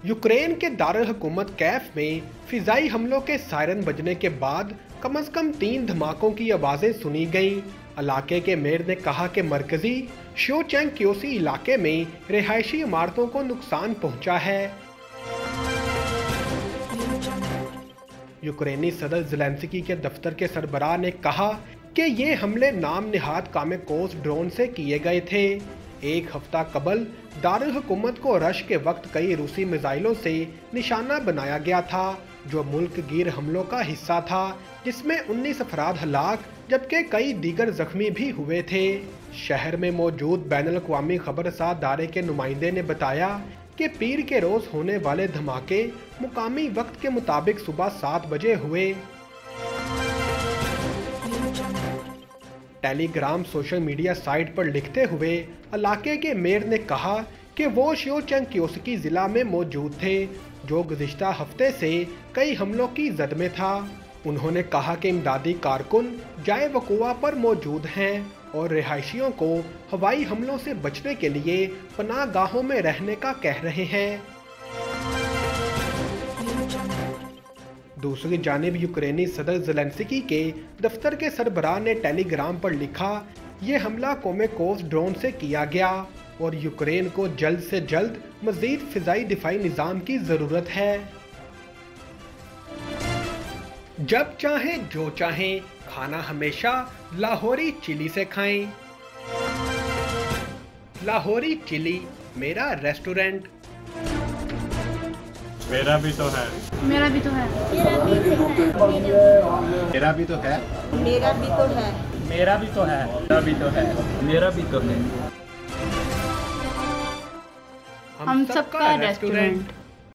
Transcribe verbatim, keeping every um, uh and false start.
Ukraine के दारुल हुकूमत कैफ में फिजाई हमलों के सायरन बजने के बाद कम अज कम तीन धमाकों की आवाजें सुनी गईं। इलाके के मेयर ने कहा कि मरकजी शोचेंक्योसी इलाके में रिहायशी इमारतों को नुकसान पहुंचा है। यूक्रेनी सदर ज़ेलेंस्की के दफ्तर के सरबराह ने कहा कि ये हमले नाम निहाद कामेकोस ड्रोन से किए गए थे। एक हफ्ता कबल दारुल हुकूमत को रश के वक्त कई रूसी मिसाइलों से निशाना बनाया गया था, जो मुल्क गिर हमलों का हिस्सा था, जिसमें उन्नीस अफराद हलाक जबकि कई दीगर जख्मी भी हुए थे। शहर में मौजूद बैनुल अक़वामी खबरसार दायरे के नुमाइंदे ने बताया कि पीर के रोज होने वाले धमाके मुकामी वक्त के मुताबिक सुबह सात बजे हुए। टेलीग्राम सोशल मीडिया साइट पर लिखते हुए इलाके के मेयर ने कहा कि वो शोचेंक्योस्की जिला में मौजूद थे, जो गुज़िश्ता हफ्ते से कई हमलों की जद में था। उन्होंने कहा कि इमदादी कारकुन जाए वकुआ पर मौजूद हैं और रिहायशियों को हवाई हमलों से बचने के लिए पनाह गाहों में रहने का कह रहे हैं। दूसरी जानिब यूक्रेनी सदर ज़ेलेंस्की के दफ्तर के सरबराह ने टेलीग्राम पर लिखा, ये हमला कामेकोस ड्रोन से किया गया और यूक्रेन को जल्द से जल्द मजीद फिजाई दिफाई निज़ाम की ज़रूरत है। जब चाहें जो चाहें खाना हमेशा लाहौरी चिली से खाएं। लाहौरी चिली मेरा रेस्टोरेंट। मेरा भी तो है। मेरा भी तो है। मेरा भी तो है। मेरा भी तो है। मेरा भी तो है। मेरा भी तो है। मेरा भी तो है। हम सबका रेस्टोरेंट।